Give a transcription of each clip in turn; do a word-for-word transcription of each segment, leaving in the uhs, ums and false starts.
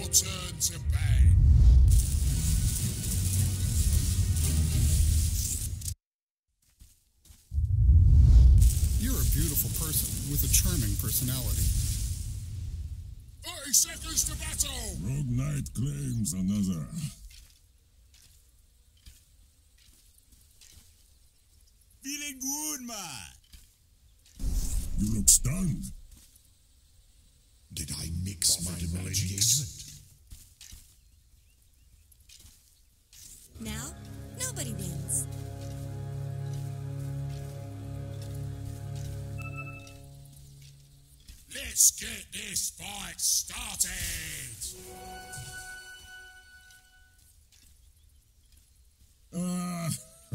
your turn to bang. You're a beautiful person with a charming personality. thirty seconds to battle! Rogue Knight claims another. Feeling good, man. You look stunned. Did I mix my magics? Now, nobody wins. Let's get this fight started! Ah.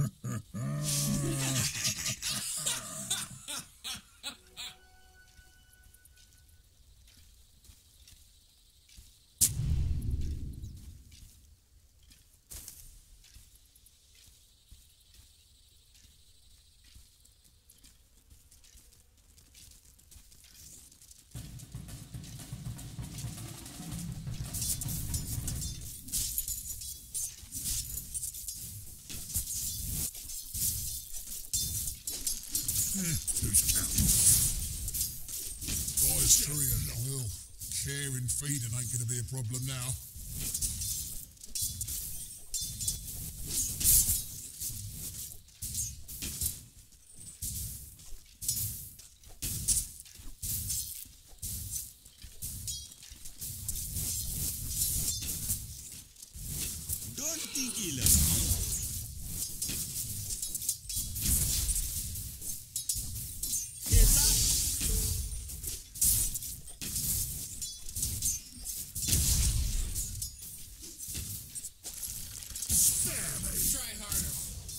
Who's counting? Boys, Korean. Well, sharing feeding ain't gonna be a problem now. Don't think ill of me. Try harder.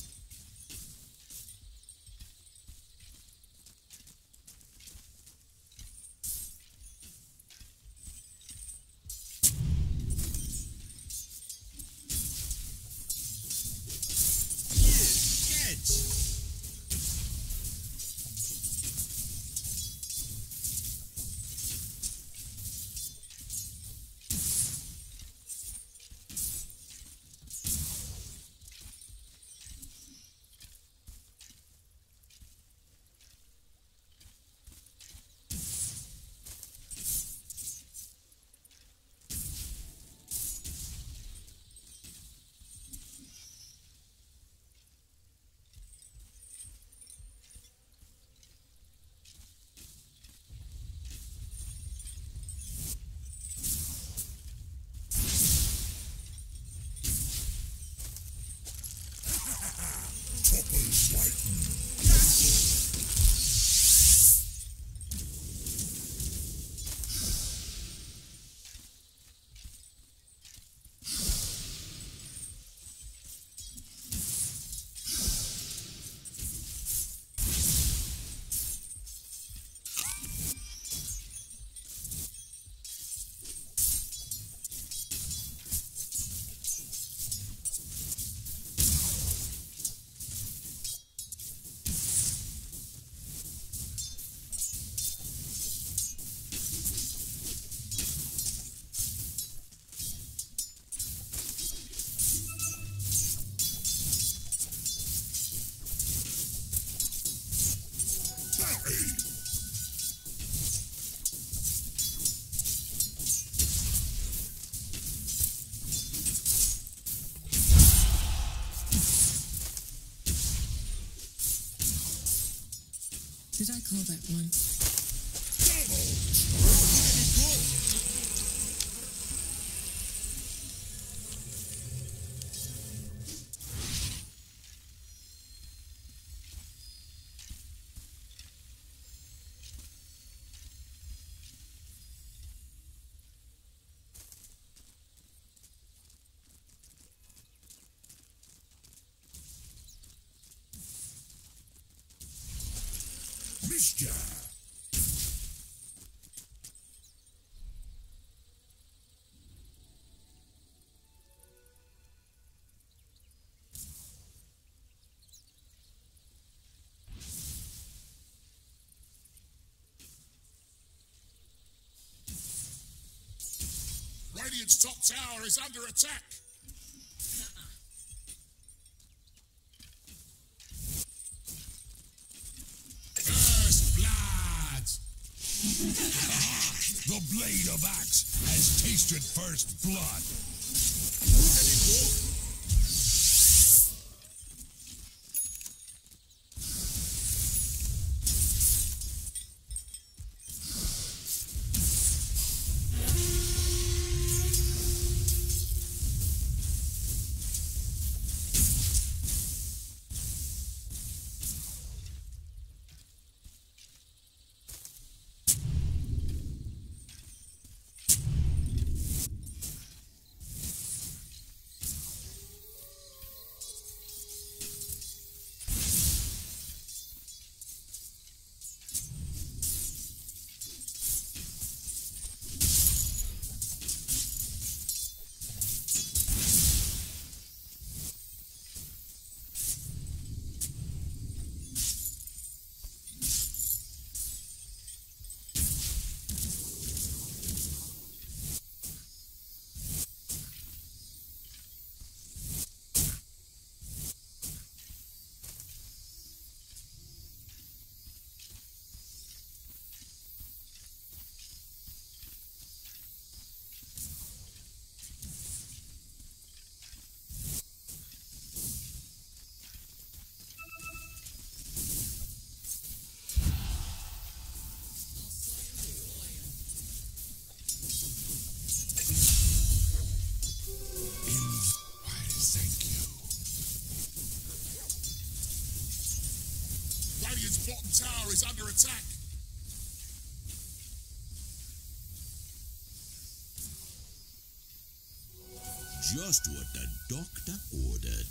Toppers lighten. Did I call that one? Mister. Radiant Radiant's top tower is under attack. First blood. The blade of axe has tasted first blood. Radiant's bottom tower is under attack. Just what the doctor ordered.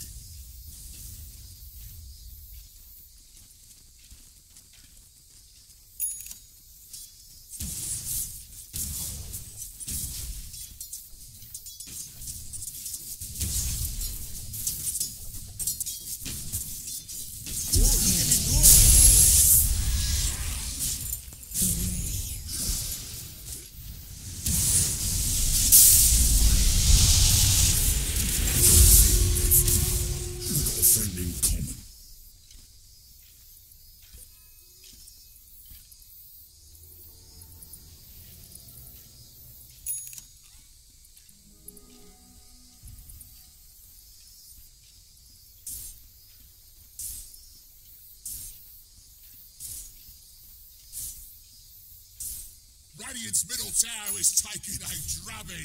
Radiant's middle tower is taking a drubbing.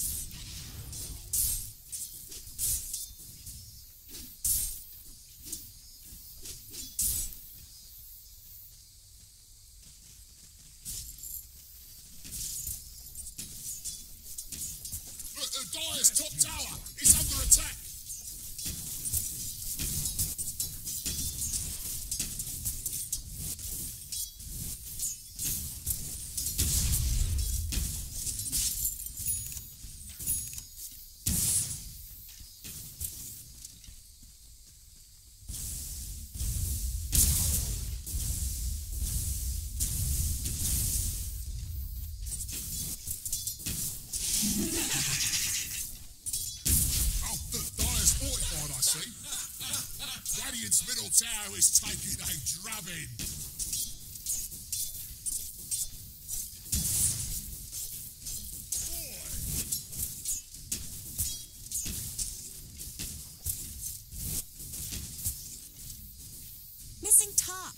Look, the Dire's top tower is under attack. Oh, the Dire's fortified, I see. Radiant's middle tower is taking a drubbing. Missing top.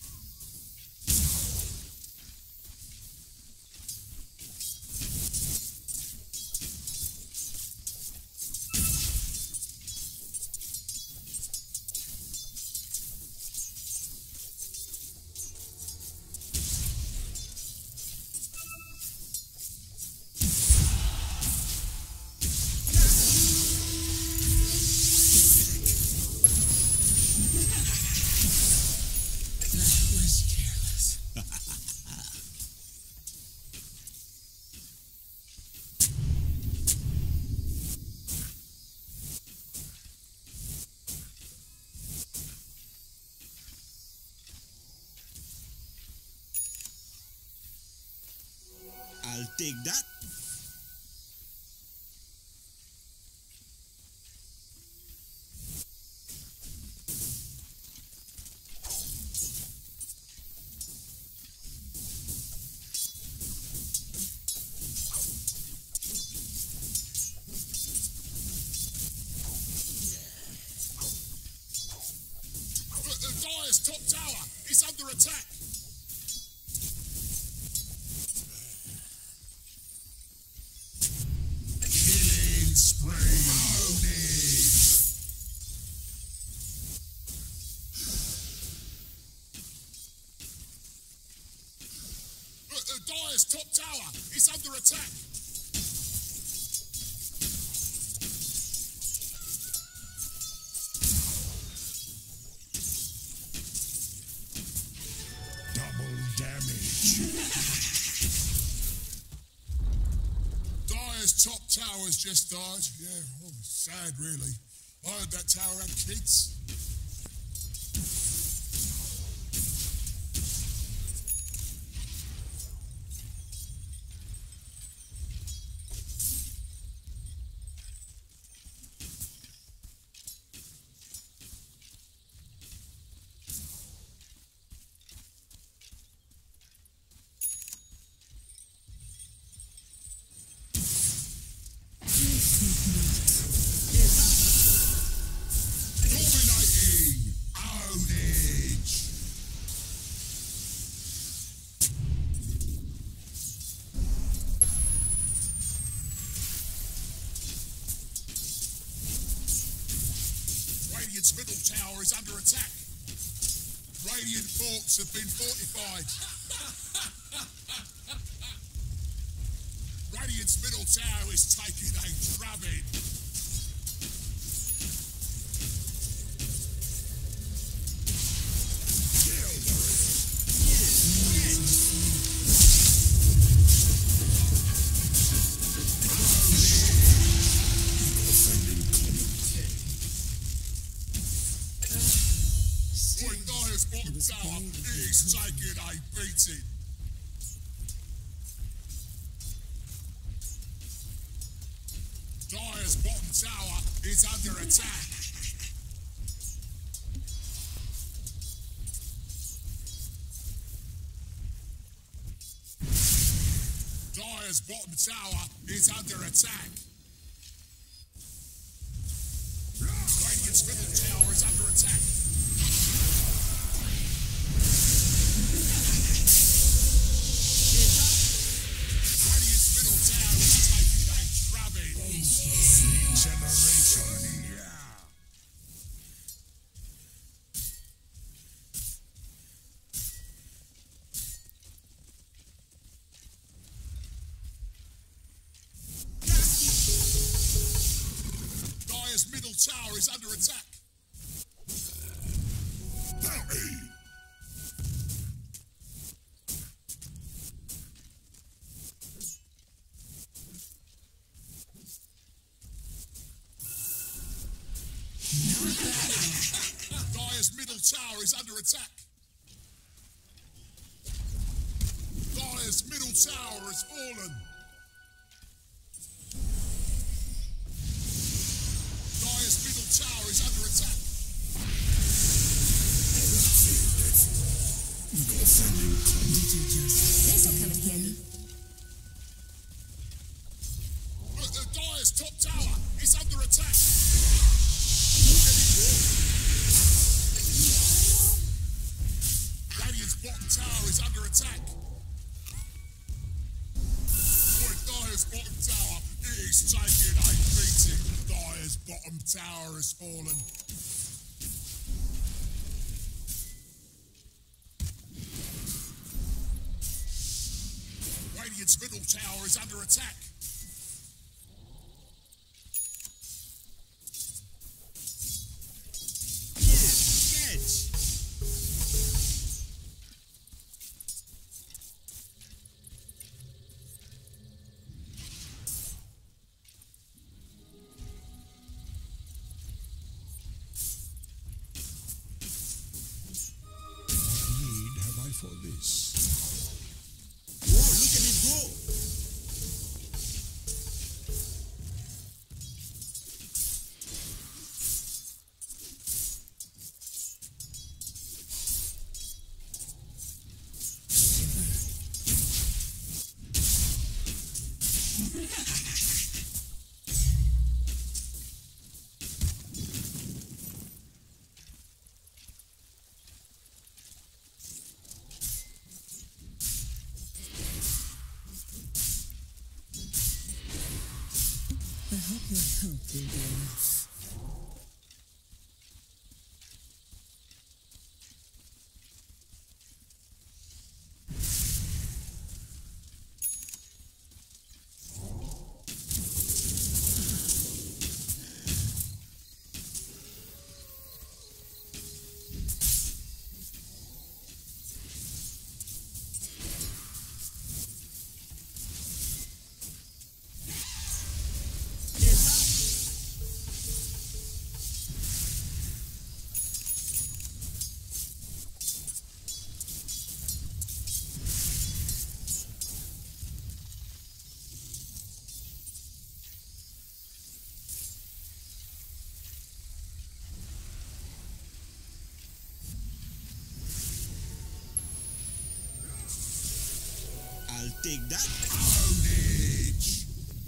I'll take that. Dire's top tower is under attack. Killing spree. Uh, uh, Dire's top tower is under attack. Double damage. Dire's top tower's just died. Yeah, oh, sad really. I heard that tower had kids. Dominating. Ownage. Radiant's middle tower is under attack. Radiant forts have been fortified. Radiant's middle tower is taking a drubbing. Boy, Dire's bottom tower is taking a beating. Dire's bottom tower is under attack. Dire's bottom tower is under attack. Radiant's middle tower is under attack. Radiant's middle tower is taking a drubbing. Generation. Yeah. Dire's middle tower is under attack. Bounty. Dire's middle tower is under attack. Dire's middle tower has fallen. Dire's middle tower is under attack. This'll come in handy. Uh, uh, Dire's top tower is under attack. Radiant's bottom tower is under attack. Boy, Dire's bottom tower is taking a beating. Dire's bottom tower has fallen. Radiant's middle tower is under attack. Need have I for this? Oh, look at it go! Your help will be enough. I'll take that. Carnage!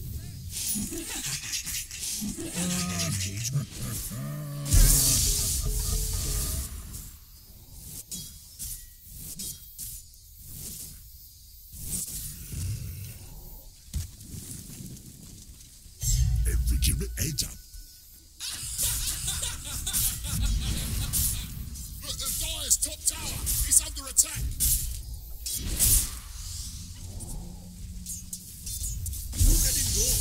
Every Jimmy heads up. Look, the Dire's top tower is under attack. Let it go.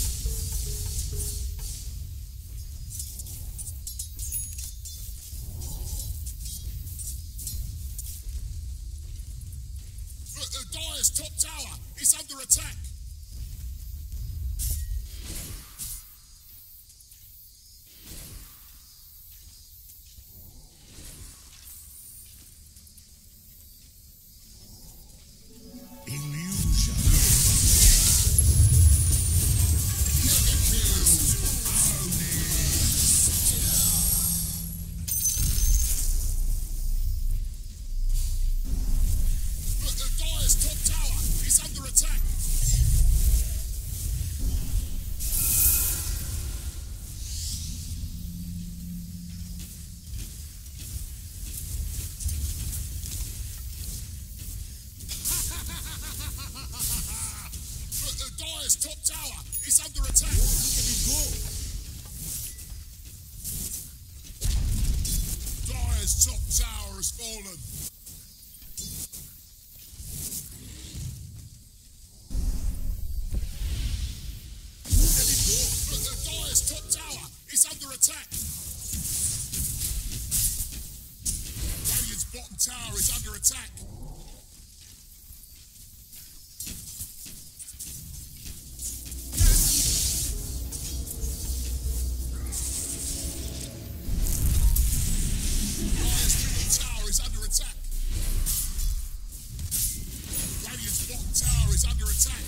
Look, the Dire's top tower is under attack. Illusion. Look, the Dire's top tower is under attack. Look, the Dire's top tower is under attack. Look at it go. Dire's top tower has fallen. Let it go. Look, the Dire's top tower is under attack. Radiant's bottom tower is under attack. Dire's middle tower is under attack. Radiant's bottom tower is under attack.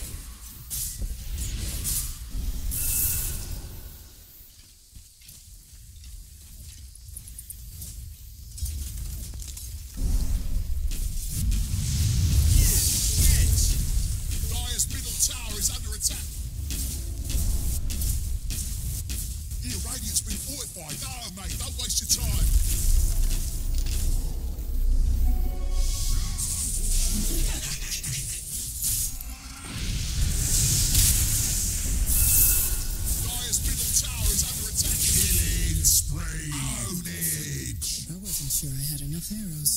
Dire's middle tower is under attack. Yeah, Radiant's been fortified. No, mate, don't waste your time. Dire's middle tower is under attack. Killing spree. Carnage. I wasn't sure I had enough arrows.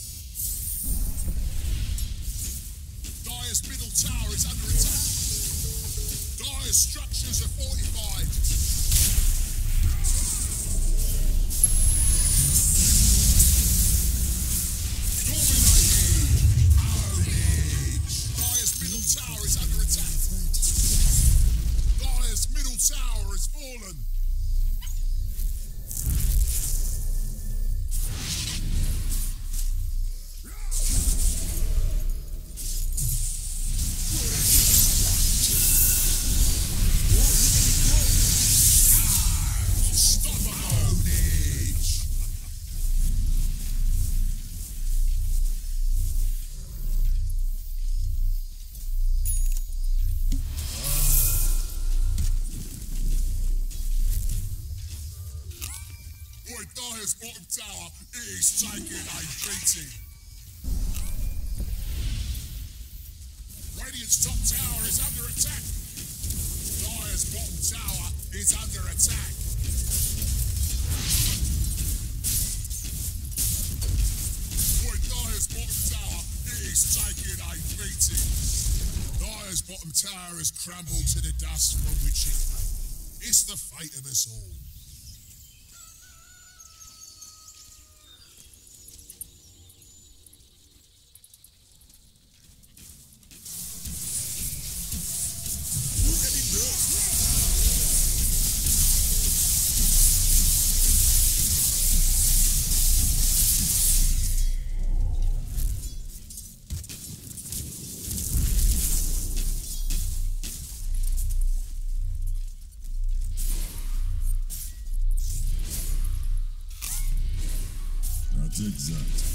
Dire's middle tower is under attack. Dire's structures are fortified. Dominating. Carnage. Dire's middle tower is under attack. Dire's middle tower has fallen. Carnage. Boy, Dire's bottom tower is taking a beating. Radiant's top tower is under attack. Dire's bottom tower is under attack. Boy, Dire's bottom tower is taking a beating. Dire's bottom tower has crumbled to the dust from which it came. It's the fate of us all. That's exact.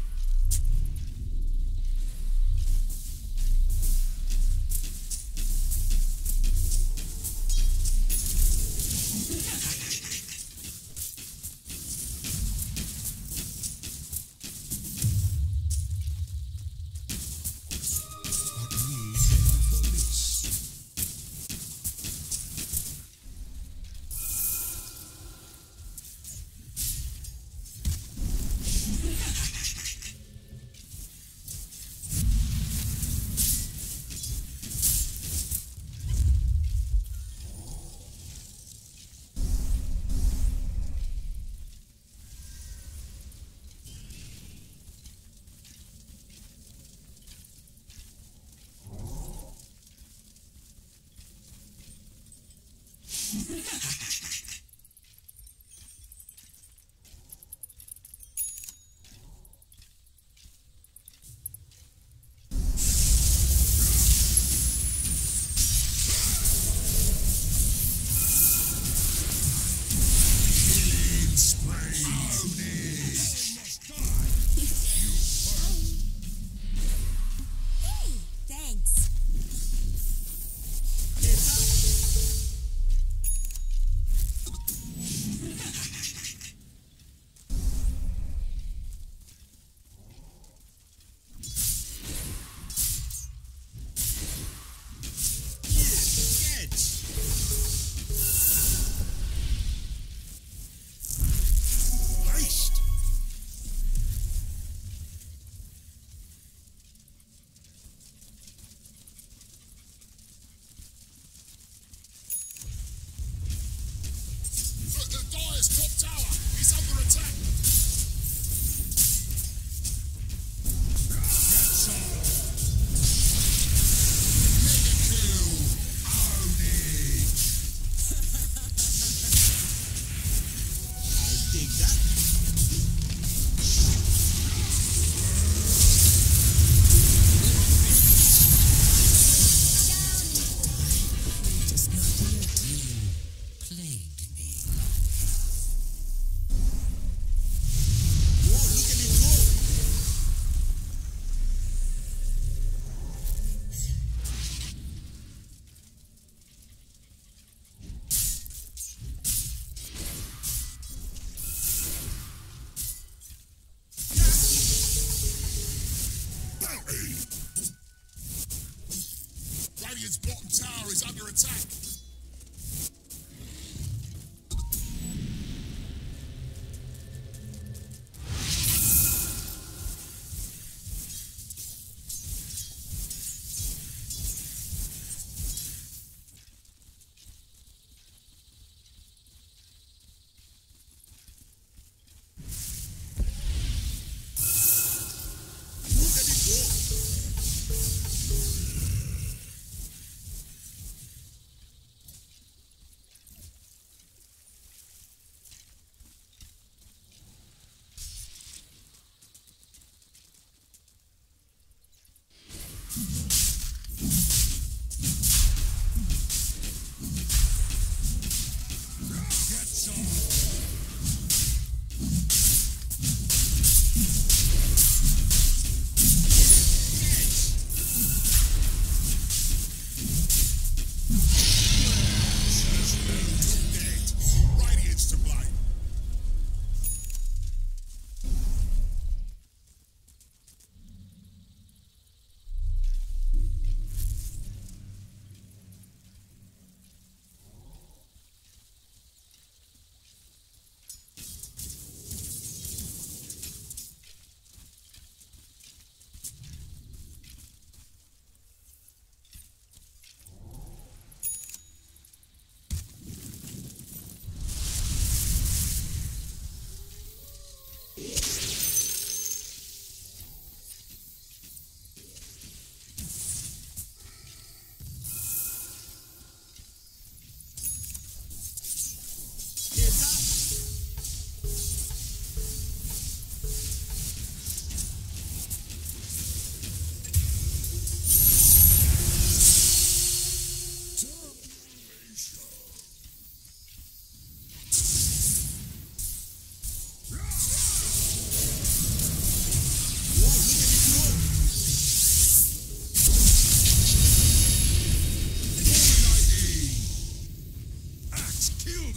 Radiant's bottom tower is under attack.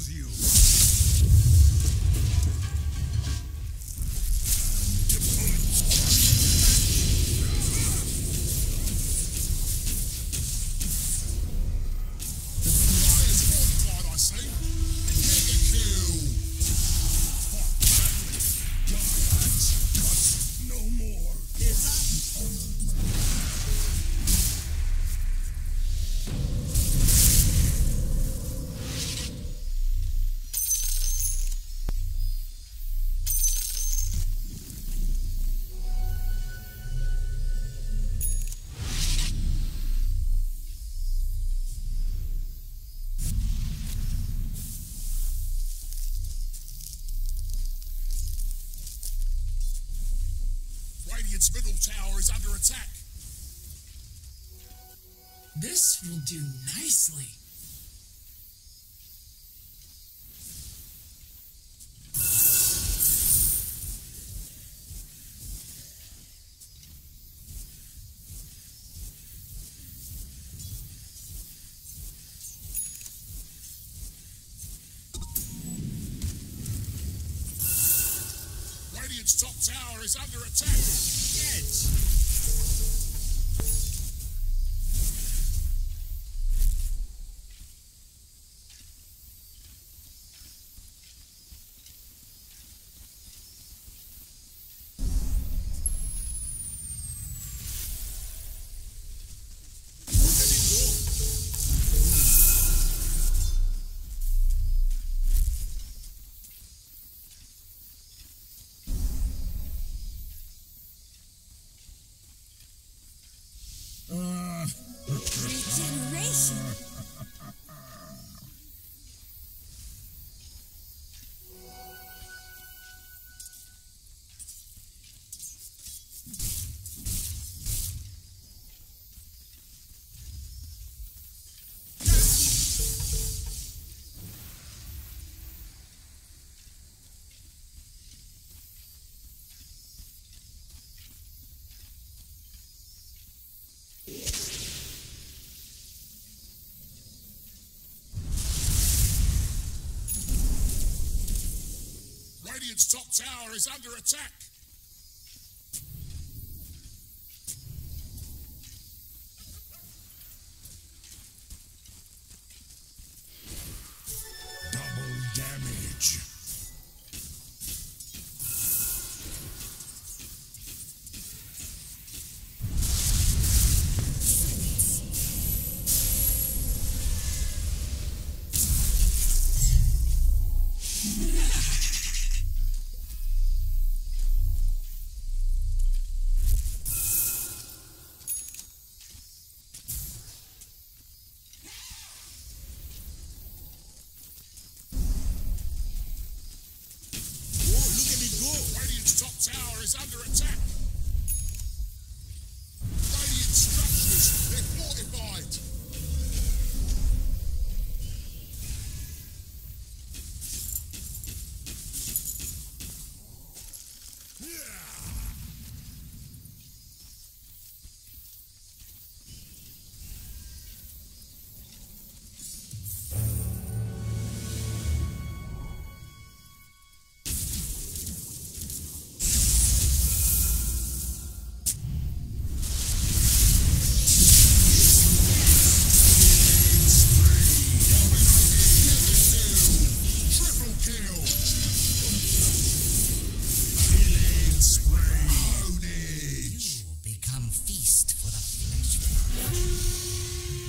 with you. Dire's fortified, I see. Mega kill. No more. Radiant's middle tower is under attack. This will do nicely. Radiant's top tower is under attack. Dead. Regeneration. Radiant's top tower is under attack. Double damage. Radiant's top tower is under attack. Radiant structures, they're fortified. Triple kill. Killing spree. Ownage. You become feast for the flesh.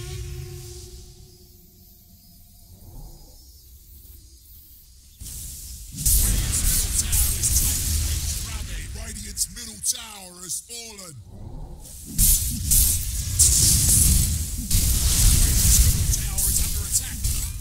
Radiant's middle tower has fallen. Radiant's middle tower is under attack.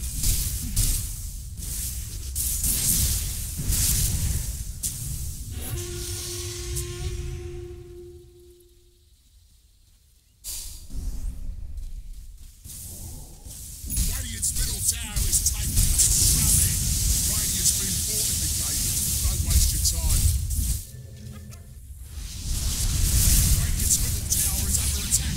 Radiant's middle tower is taken. Ramming. Radiant's been fortified. Don't waste your time. Radiant's middle tower is under attack.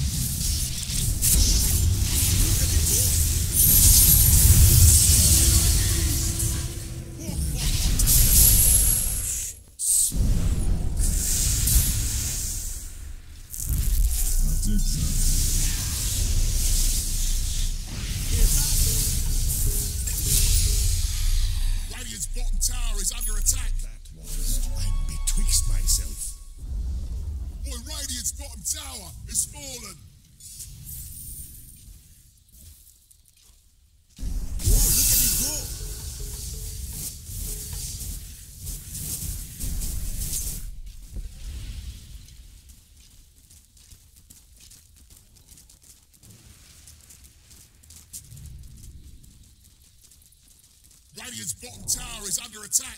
Radiant's bottom tower is under attack. That was. I'm betwixt myself. Boy, Radiant's bottom tower is fallen. Oh, look at it go! Radiant's bottom tower is under attack.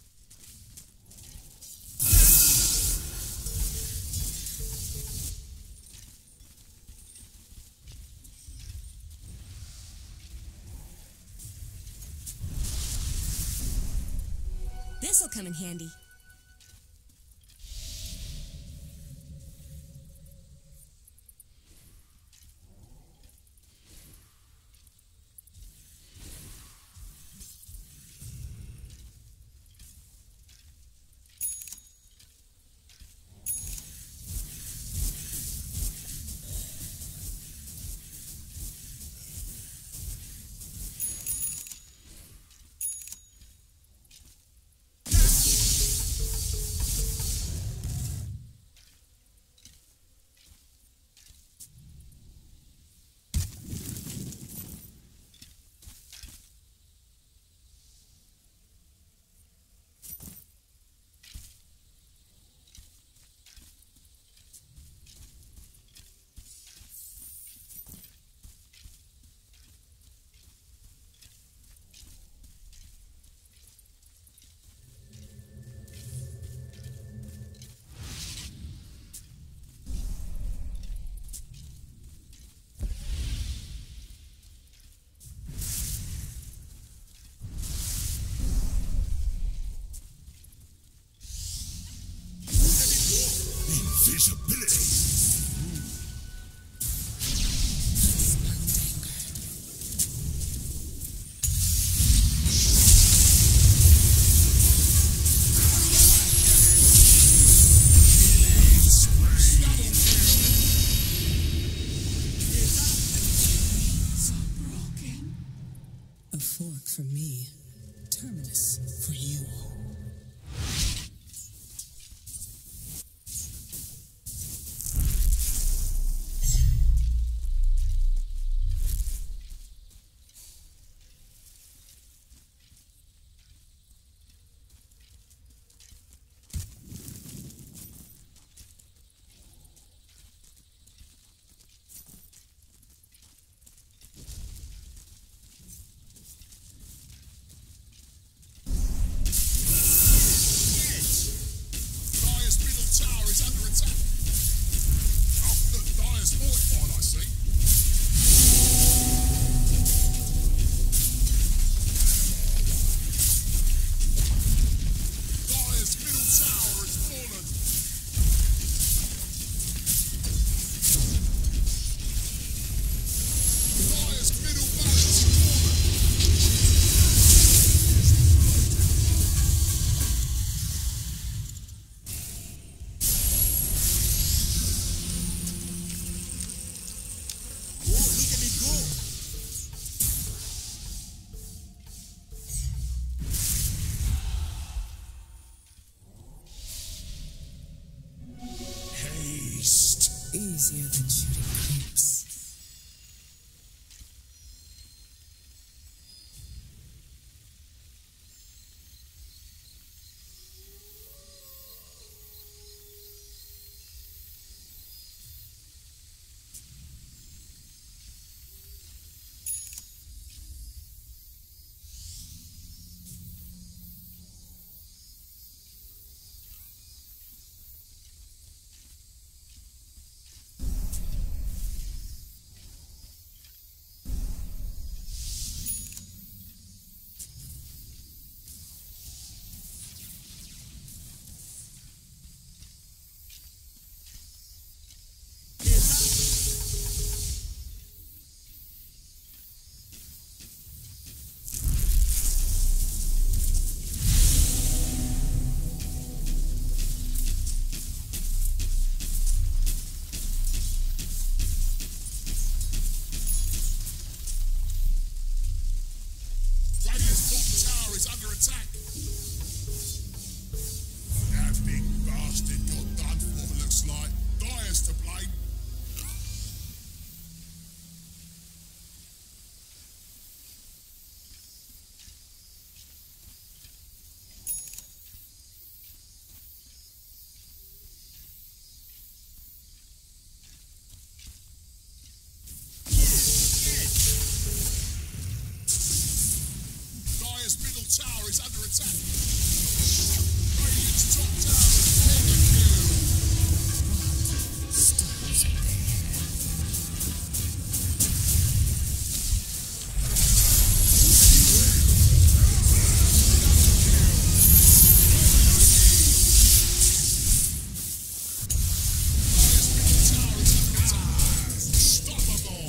This'll come in handy. Invisibility. A fork for me, terminus for you. Easier than shooting creeps. attack. That big bastard got done for, looks like. Dire's to blame. Dire's middle tower is under attack. Radiant's top tower is under kill. Dire's middle tower is under attack. Unstoppable.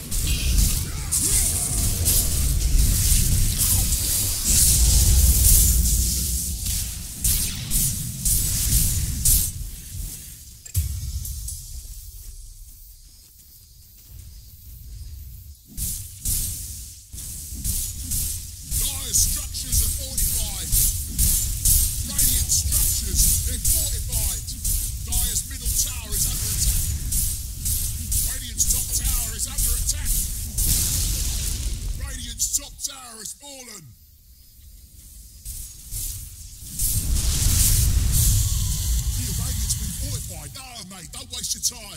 Dire's structures are fortified. Radiant structures, they're fortified. Dire's middle tower is under attack. Radiant's top tower is under attack. Radiant's top tower has fallen. Yeah, Radiant's been fortified. No, mate, don't waste your time.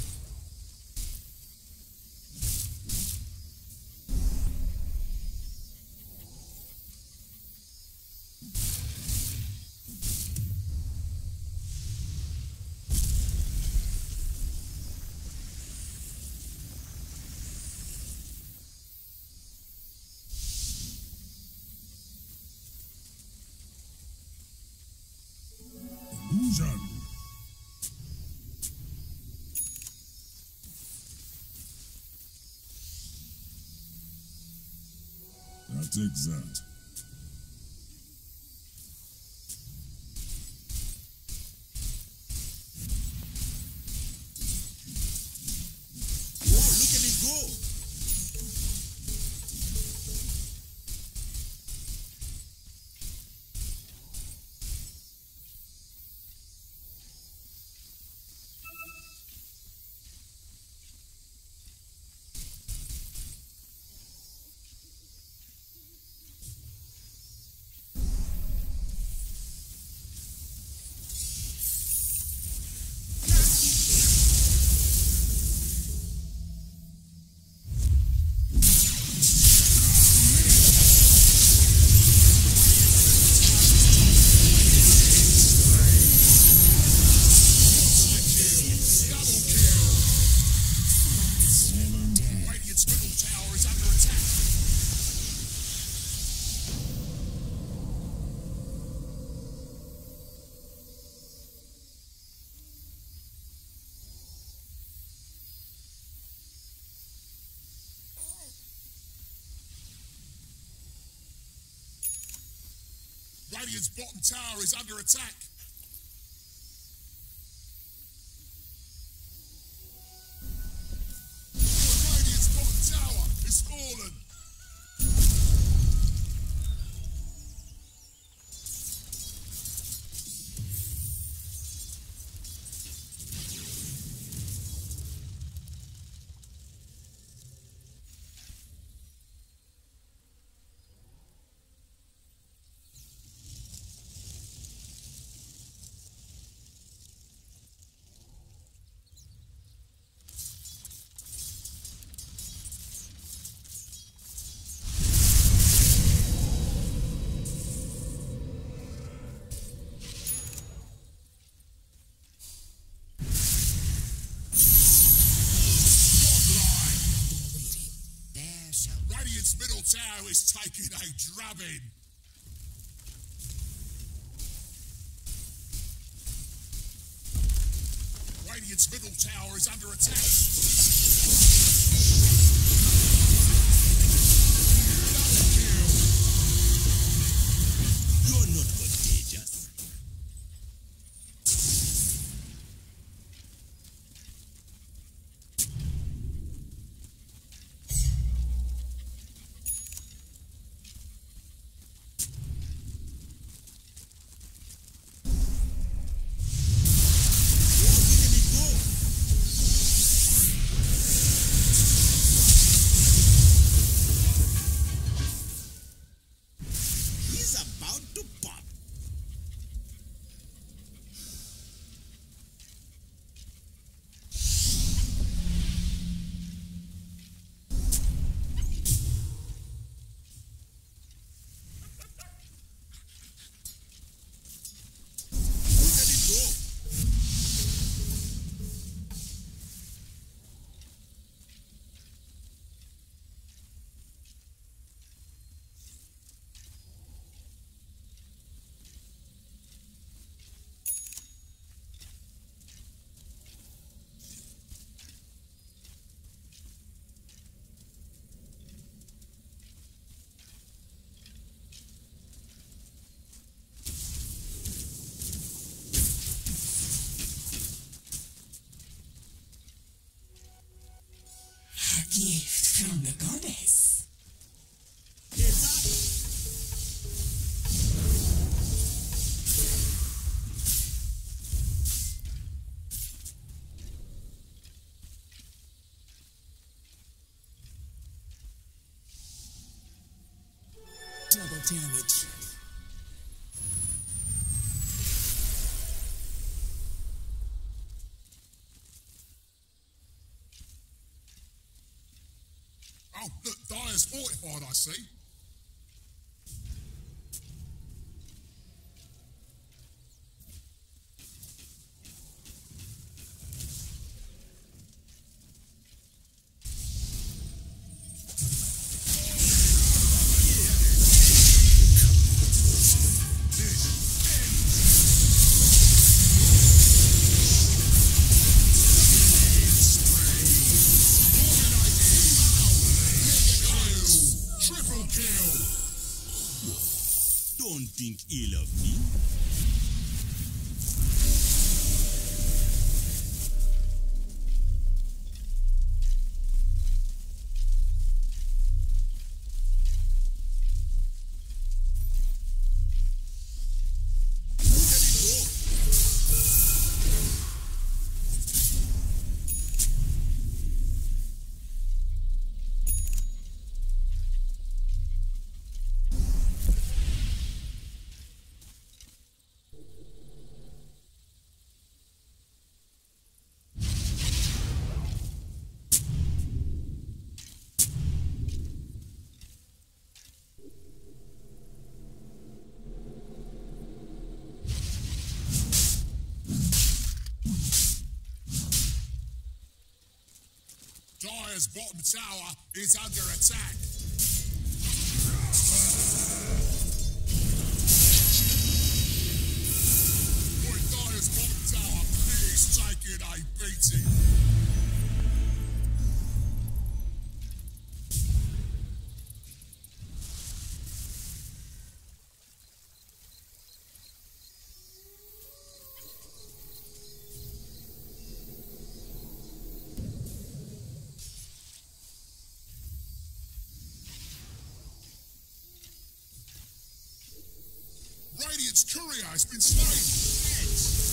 Illusion. I'll take that. Whoa, look at it go! Double kill. Radiant's middle tower is under attack. Radiant's bottom tower is under attack. Radiant's bottom tower is fallen. There shall Radiant's middle tower is taking a drubbing. Radiant's middle tower is under attack. Double kill. You're not contagious. damage. Oh, look, Dire's fortified, I see. Don't think ill of me. Dire's bottom tower is under attack. Boy, Dire's bottom tower is taking a beating. Radiant's courier has been slain.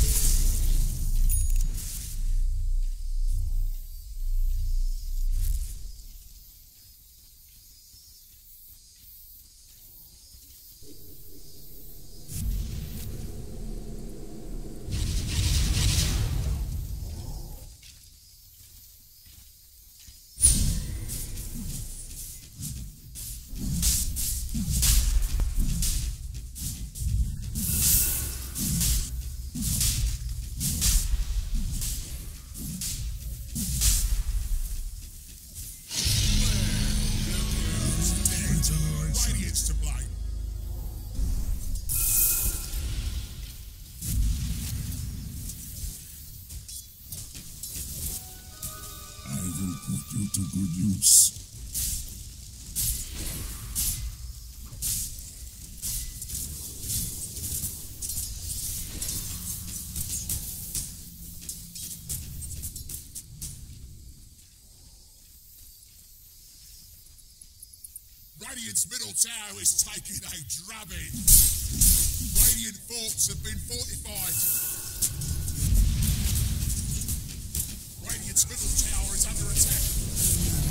Radiant's to blame. I will put you to good use. Radiant's middle tower is taking a drubbing. Radiant forts have been fortified. Radiant's middle tower is under attack.